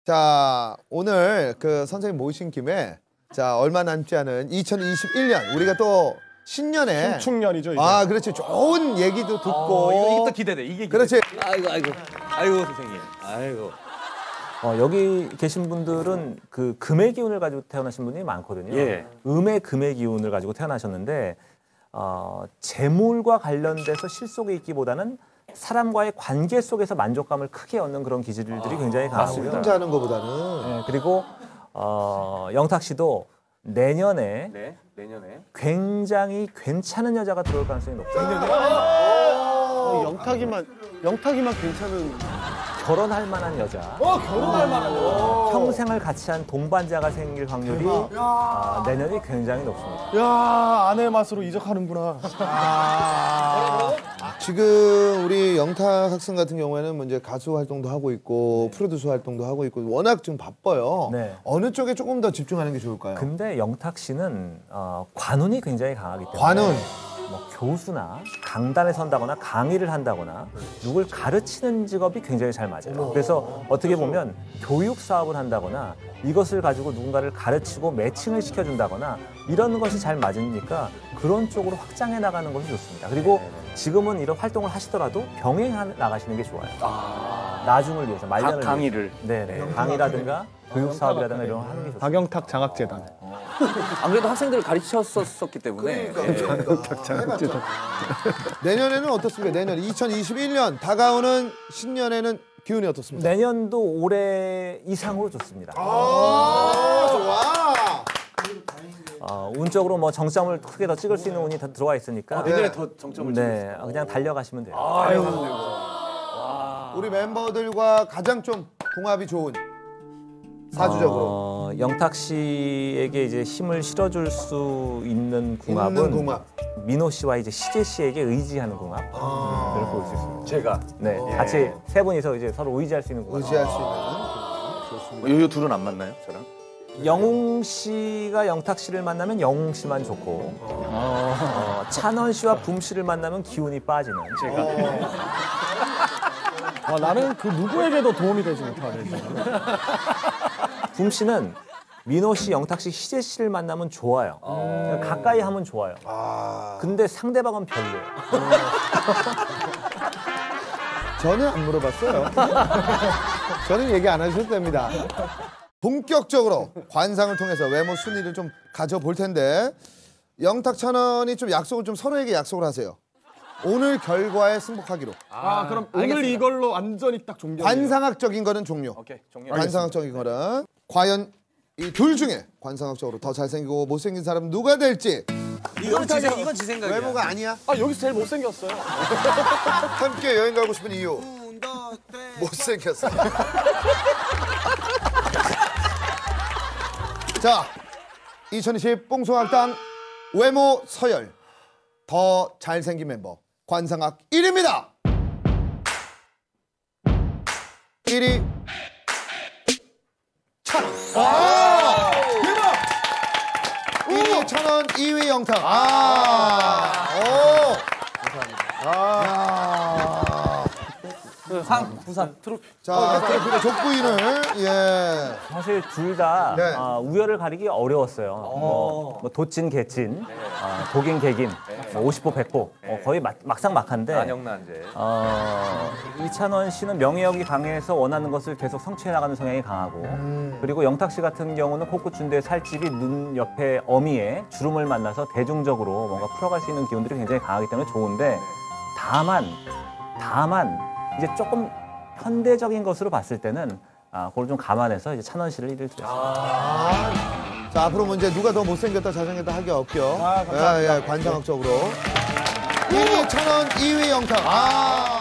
자, 오늘 그 선생님 모신 김에 자, 얼마 남지 않은 2021년 우리가 또 신년에 신축년이죠. 이제. 아, 그렇지. 좋은 얘기도 듣고 이게 또 기대돼. 이게 기대돼. 그렇지. 아이고 선생님. 아이고. 여기 계신 분들은 그 금의 기운을 가지고 태어나신 분이 많거든요. 예. 음의 금의 기운을 가지고 태어나셨는데 재물과 관련돼서 실속에 있기보다는 사람과의 관계 속에서 만족감을 크게 얻는 그런 기질들이 굉장히 강하고요. 혼자 하는 것보다는 네, 그리고 영탁 씨도 내년에 네. 내년에. 굉장히 괜찮은 여자가 들어올 가능성이 높습니다. 영탁이만 괜찮은. 결혼할 만한 여자. 결혼할 만한 거. 평생을 같이 한 동반자가 생길 확률이 내년이 굉장히 높습니다. 야, 아내의 맛으로 이적하는구나. 지금 우리 영탁 학생 같은 경우에는 뭐 이제 가수 활동도 하고 있고 프로듀서 활동도 하고 있고 워낙 좀 바빠요. 네. 어느 쪽에 조금 더 집중하는 게 좋을까요? 근데 영탁 씨는 관운이 굉장히 강하기 때문에 관운. 뭐 교수나 강단에 선다거나 강의를 한다거나 누굴 가르치는 직업이 굉장히 잘 맞아요. 그래서 어떻게 보면 교육 사업을 한다거나 이것을 가지고 누군가를 가르치고 매칭을 시켜준다거나 이런 것이 잘 맞으니까 그런 쪽으로 확장해 나가는 것이 좋습니다. 그리고 지금은 이런 활동을 하시더라도 병행해 나가시는 게 좋아요. 나중을 위해서, 말년을 위해서. 강의를. 네네. 강의라든가 교육 사업이라든가 이런 거 하는 게 좋습니다. 박영탁 장학재단. 안 그래도 학생들을 가르쳤었기 때문에. 그러니까. 장학재단. 내년에는 어떻습니까? 내년 2021년 다가오는 신년에는 기운이 어떻습니까? 내년도 올해 이상으로 좋습니다. 좋아. 운적으로 뭐 정점을 크게 더 찍을 수 있는 운이 더 들어와 있으니까 내년에 더 정점을 네, 그냥 달려가시면 돼요. 우리 멤버들과 가장 좀 궁합이 좋은 사주적으로 영탁 씨에게 이제 힘을 실어줄 수 있는 궁합은 있는 궁합. 민호 씨와 이제 시재 씨에게 의지하는 궁합을 볼 수 있습니다. 제가. 네, 같이 세 분이서 이제 서로 의지할 수 있는 궁합. 의지할 수 있는. 요 둘은 안 만나요, 저랑? 영웅 씨가 영탁 씨를 만나면 영웅 씨만 좋고 찬원 씨와 붐 씨를 만나면 기운이 빠지는 제가. 나는 그 누구에게도 도움이 되지 못하는. 붐 씨는 민호 씨, 영탁 씨, 희재 씨를 만나면 좋아요. 가까이 하면 좋아요. 근데 상대방은 별로예요. 저는 안 물어봤어요. 저는 얘기 안 하셔도 됩니다. 본격적으로 관상을 통해서 외모 순위를 좀 가져볼 텐데 영탁 찬원이 좀 약속을 좀 서로에게 약속을 하세요. 오늘 결과에 승복하기로. 그럼 오늘 이걸로 완전히 딱 종료. 관상학적인 거는 종료. 오케이, 종료. 관상학적인 거는 과연 이 둘 중에 관상학적으로 더 잘생기고 못생긴 사람 누가 될지. 이건 지 생각이야. 외모가 아니야. 여기서 제일 못생겼어요. 함께 여행 가고 싶은 이유. 못생겼어. 자, 2020 뽕송학당 외모 서열 더 잘생긴 멤버 관상학 1위입니다. 1위 찬원. 대박. 1위 찬원, 2위 영탁. 부산 트로피. 자, 트로피의 족부인을 예. 사실 둘 다 네. 우열을 가리기 어려웠어요. 뭐 도찐, 개찐, 독인, 개긴, 50보, 100보 거의 막상 막한데 안영란제. 이찬원 씨는 명예욕이 강해서 원하는 것을 계속 성취해 나가는 성향이 강하고 그리고 영탁 씨 같은 경우는 코끝준대의 살집이 눈 옆에 어미에 주름을 만나서 대중적으로 뭔가 풀어갈 수 있는 기운들이 굉장히 강하기 때문에 좋은데 다만 이제 조금 현대적인 것으로 봤을 때는 그걸 좀 감안해서 이제 찬원 씨를 1위를 드렸습니다. 자, 앞으로 뭐 이제 누가 더 못생겼다 잘생겼다 하기 없죠. 감사합니다. 관상학적으로 1위 찬원, 2위 영탁.